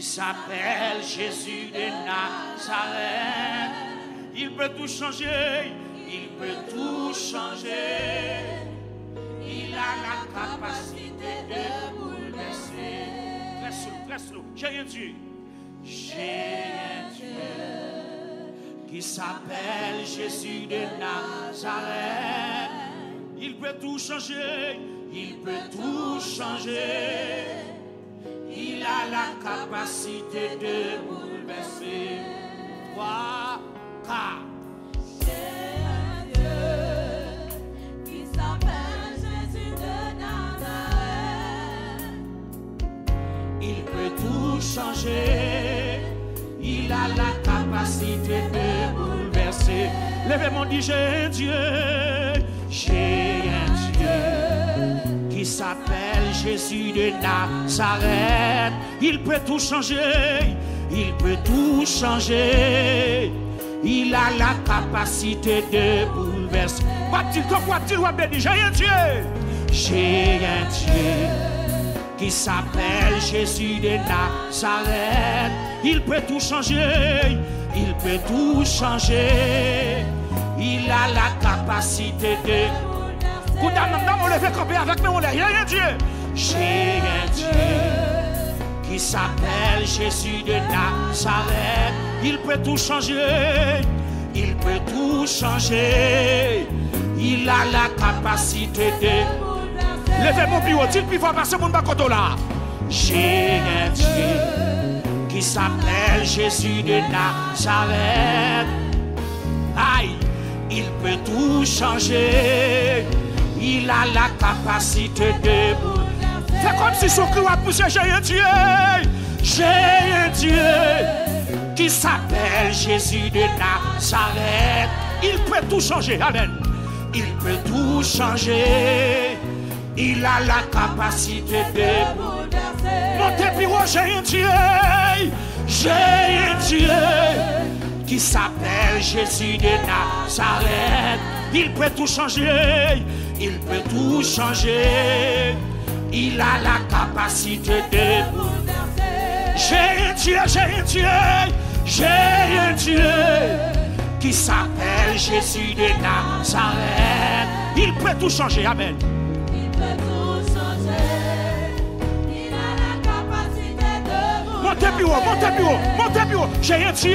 s'appelle Jésus de Nazareth. Il peut tout changer, il peut tout changer. Il a la capacité de bouleverser. Très slow. J'ai un Dieu. J'ai un Dieu qui s'appelle Jésus de Nazareth. Il peut tout changer, il peut tout changer. Il a la capacité de bouleverser. 3, 4. J'ai un Dieu qui s'appelle Jésus de Nazareth. Il peut tout changer. Il a la capacité de bouleverser. Levez-moi, dit j'ai un Dieu. J'ai un Dieu qui s'appelle Jésus de Nazareth. Il peut tout changer. Il peut tout changer. Il a la capacité de bouleverser. J'ai un Dieu. J'ai un Dieu qui s'appelle Jésus de Nazareth. Il peut tout changer. Il peut tout changer. Il a la capacité de... J'ai un Dieu. J'ai un Dieu qui s'appelle Jésus de Nazareth. Il peut tout changer. Il peut tout changer. Il a la capacité de... Levez mon plus haut, dites plus fort parce que mon bakoto là. J'ai un Dieu qui s'appelle Jésus de Nazareth. Aïe, il peut tout changer. Il a la capacité de... Fais comme si son cri a poussé. J'ai un Dieu. J'ai un Dieu qui s'appelle Jésus de Nazareth. Il peut tout changer. Amen. Il peut tout changer. Il a la capacité de monter plus haut. J'ai un Dieu. J'ai un Dieu qui s'appelle Jésus de Nazareth. Il peut tout changer. Il peut tout changer. Il a la capacité de... J'ai un Dieu, j'ai un Dieu, j'ai un Dieu qui s'appelle Jésus de Nazareth. Il peut tout changer, amen. Il peut tout changer. Il a la capacité de Montez plus haut, montez plus haut, montez plus haut. J'ai un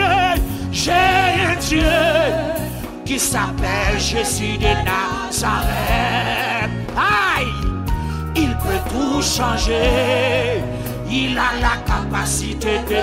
Dieu qui s'appelle Jésus de Nazareth. Aïe, il peut tout changer. Il a la capacité de...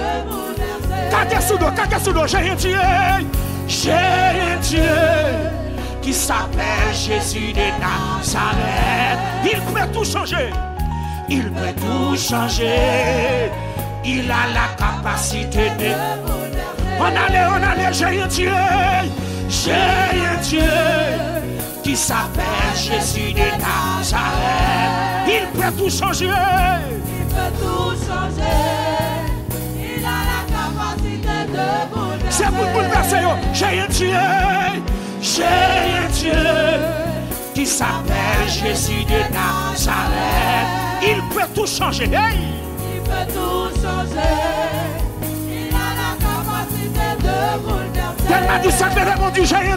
Kakasudo, j'ai un Dieu. J'ai un Dieu qui s'appelle Jésus de Nazareth. Il peut tout changer. Il peut tout changer. Il a la capacité de... On allait, j'ai un Dieu. J'ai un Dieu qui s'appelle Jésus de Nazareth. Il peut tout changer. Il peut tout changer. Il a la capacité de bouleverser. C'est pour bouleverser. J'ai un Dieu qui s'appelle Jésus de Nazareth. Il peut tout changer. Hey! Il peut tout changer. Il a la capacité de bouleverser. Tellement dit ça, mon Dieu, j'ai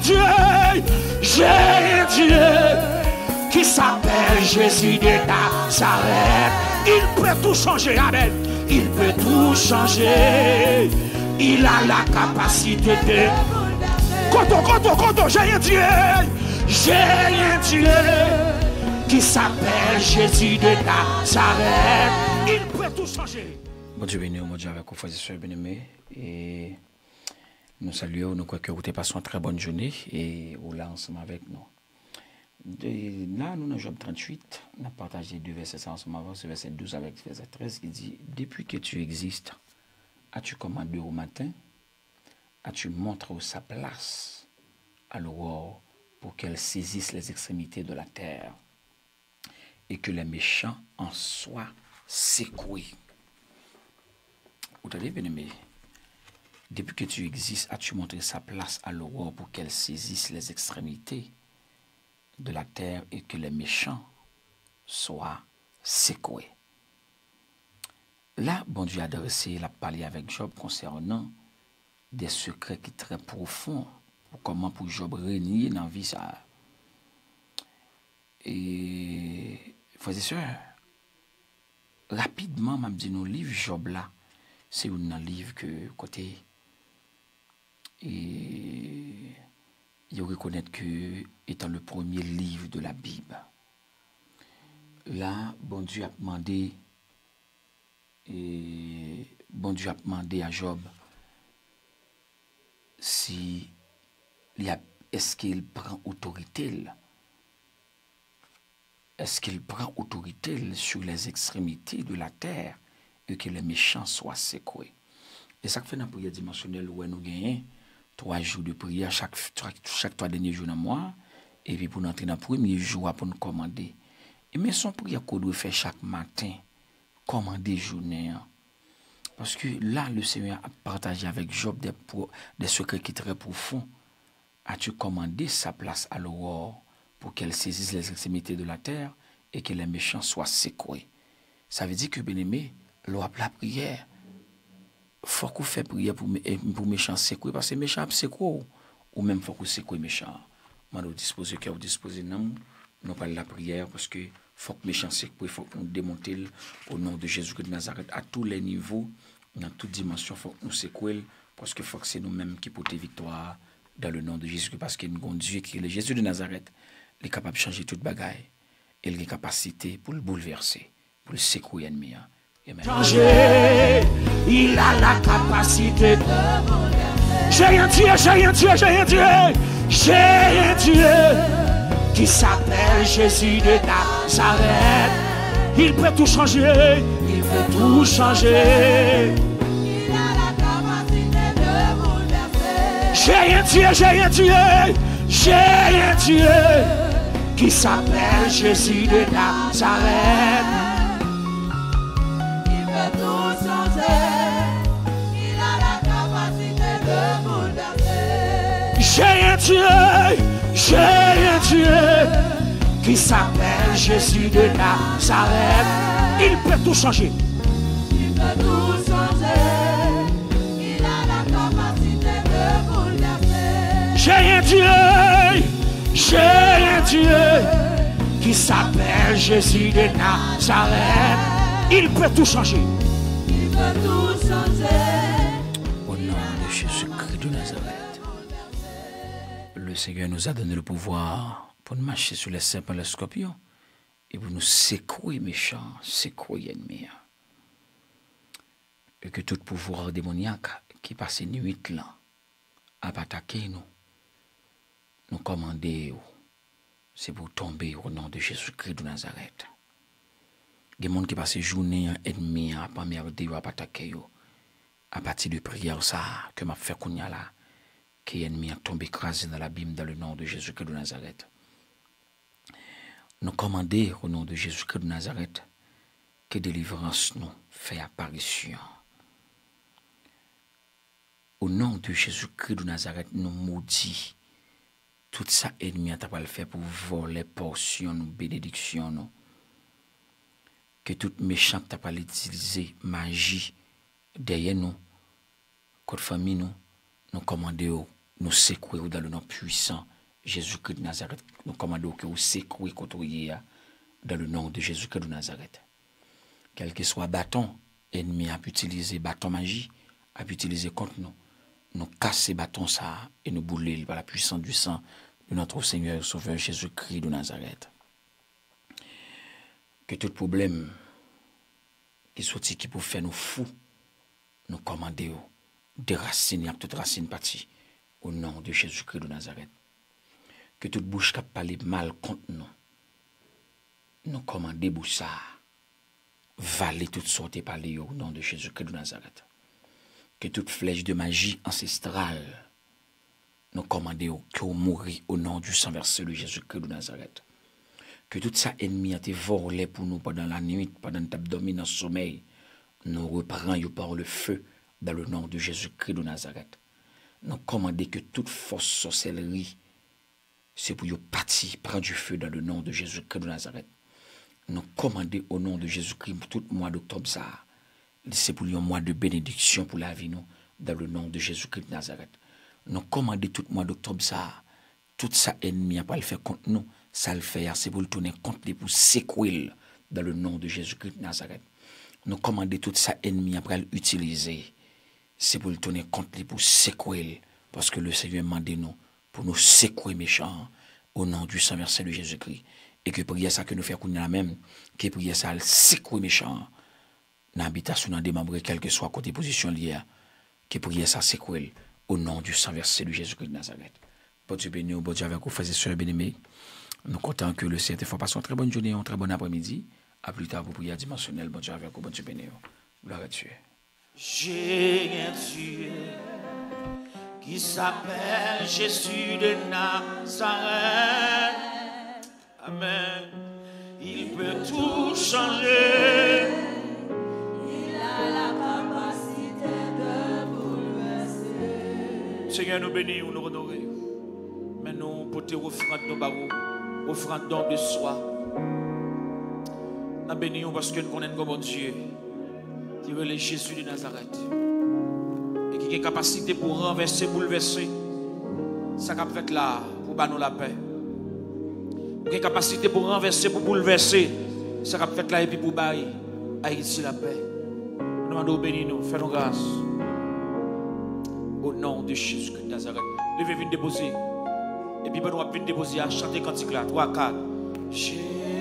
un Dieu qui s'appelle Jésus de Nazareth. Il peut tout changer, amen. Il peut tout changer. Il a la capacité de... Koto, j'ai un Dieu. J'ai un Dieu qui s'appelle Jésus de Nazareth. Il peut tout changer. Bon Dieu béni, mon Dieu avec vous, frères et sœurs bien-aimés. Et nous saluons, nous croyons que vous avez passé une très bonne journée et vous là ensemble avec nous. Là, nous, dans Job 38, on a partagé deux versets ensemble avant, ce verset 12 avec verset 13 qui dit: depuis que tu existes, as-tu commandé au matin, as-tu montré sa place à l'aurore pour qu'elle saisisse les extrémités de la terre et que les méchants en soient secoués. Vous avez bien aimé. Depuis que tu existes, as-tu montré sa place à l'aurore pour qu'elle saisisse les extrémités de la terre et que les méchants soient secoués. là, bon Dieu a adressé la parler avec Job concernant des secrets qui sont très profonds. Comment pour Job régner dans la vie ça. Et frères et sœurs, rapidement, m'a dit nos livres Job là, c'est un livre que côté et il reconnaître que étant le premier livre de la Bible. Là, bon Dieu a demandé à Job si est-ce qu'il prend autorité sur les extrémités de la terre et que les méchants soient secoués. Et ça fait dans la prière dimensionnelle où nous gagnons 3 jours de prière chaque 3 derniers jours dans le mois, et puis pour entrer dans le premier jour pour nous commander. Et mais son prière qu'on doit faire chaque matin, commander journée. Parce que là, le Seigneur a partagé avec Job des secrets qui sont très profonds. As-tu commandé sa place à l'aurore pour qu'elle saisisse les extrémités de la terre et que les méchants soient secoués? Ça veut dire que, bien-aimé, la prière, il faut qu'on fasse prière pour méchants secoués, parce que les méchants secoués, ou même il faut qu'on secoue les méchants. Je vais disposer cœur, disposer non, non pas la prière, parce que faut que les méchants secoués, il faut qu'on démonte au nom de Jésus-Christ de Nazareth, à tous les niveaux, dans toutes dimensions, il faut que nous secouions, parce que faut que c'est nous-mêmes qui portons victoire dans le nom de Jésus, parce qu'il y a un Dieu qui est le Jésus de Nazareth, il est capable de changer toute bagaille, et il a une capacité pour le bouleverser, pour le secouer l'ennemi. Changer, il a la capacité de bouleverser. J'ai un Dieu qui s'appelle Jésus de Nazareth. Il peut tout changer, il peut tout changer. Il a la capacité de bouleverser. J'ai un Dieu qui s'appelle Jésus de Nazareth. Il peut tout changer. Il a la capacité de bouleverser. J'ai un Dieu qui s'appelle Jésus de Nazareth. Il peut tout changer. Il peut tout changer. Il a la capacité de bouleverser. J'ai un Dieu qui s'appelle Jésus de Nazareth. Il peut tout changer. Il peut tout changer. Au nom de Jésus-Christ de Nazareth, le Seigneur nous a donné le pouvoir pour nous marcher sur les serpents et les scorpions et pour nous secouer méchants, secouer ennemis. Et que tout pouvoir démoniaque qui passe nuit là à attaquer nous commander, c'est pour tomber au nom de Jésus-Christ de Nazareth. Il y a des gens qui passent journée ennemi à pas merder ou à attaquer à partir de prière ça que m'a fait qu'on y a là que l'ennemi a tombé écrasé dans l'abîme dans le nom de Jésus-Christ de Nazareth. Nous commander au nom de Jésus-Christ de Nazareth que délivrance nous fait apparition. Au nom de Jésus-Christ de Nazareth, nous maudit tout ça ennemi a pas le faire pour voler portion nous bénédiction nous. Que tout méchant t'a pas l'utiliser magie derrière nous, contre famille nous commander nous secouer dans le nom puissant Jésus-Christ de Nazareth. Nous commandons que vous secouez contre dans le nom de Jésus-Christ de Nazareth. Quel que soit bâton, ennemi a pu utiliser bâton magie, a pu utiliser contre nous. Nous casser bâton ça et nous bouler par la puissance du sang de notre Seigneur et Sauveur Jésus-Christ de Nazareth. Que tout problème qui sorti qui peut faire nous fous, nous commander déraciner à toute racine partie au nom de Jésus-Christ de Nazareth. Que toute bouche qui parle mal contre nous commander bouche ça, valer toute sorte et parler au nom de Jésus-Christ de Nazareth. Que toute flèche de magie ancestrale nous commander que vous mourir au nom du sang versé de Jésus-Christ de Nazareth. Que tout ça ennemi a été volé pour nous pendant la nuit, pendant notre abdomen dans le sommeil, nous reprenons par le feu dans le nom de Jésus-Christ de Nazareth. Nous commandons que toute fausse sorcellerie, c'est pour vous partir, prendre du feu dans le nom de Jésus-Christ de Nazareth. Nous commandons au nom de Jésus-Christ tout mois d'octobre ça, c'est pour un mois de bénédiction pour la vie, nous, dans le nom de Jésus-Christ de Nazareth. Nous commandons tout le mois d'octobre, ça, tout ça ennemi, pas le faire contre nous, ça le fait, c'est pour le tourner contre les pour séquelles dans le nom de Jésus-Christ de Nazareth. Nous commandons tout ça ennemi, après l'utiliser, c'est pour le tourner contre les pour séquelles, parce que le Seigneur m'a demandé nous, pour nous séquer méchants, au nom du Saint versé de Jésus-Christ. Et que prière ça que nous faisons la même, que prière ça le séquer méchants, dans l'habitation, dans des membres, quelle que soit côté position liée, que prière ça séquer au nom du Saint versé de Jésus-Christ de Nazareth. Bon Dieu béni, bon Dieu avec vous, frères et sœurs bien-aimés. Nous comptons que le Seigneur te fasse passer une très bonne journée, un très bon après-midi. À plus tard pour prière dimensionnelle. Bon Dieu avec vous, bon Dieu béni. Gloire à Dieu. J'ai un Dieu qui s'appelle Jésus de Nazareth. Amen. Il peut tout changer. Il a la capacité de bouleverser. Seigneur, nous bénissons, nous honorons. Mais nous portons offrande nos barreaux, offrande don de soi. Nous bénissons parce que nous connaissons comme Dieu qui est Jésus de Nazareth et qui a capacité pour renverser, bouleverser. Ça qu'a fait là pour nous la paix. Qui a capacité pour renverser, pour bouleverser. Ça qu'a fait là et puis pour bailler Haïti la paix. Nous demandons bénissons, faisons grâce. Au nom de Jésus de Nazareth. Levez-vous déposer. Et puis, nous allons déposer à chanter cantique là. 3, 4. Jésus.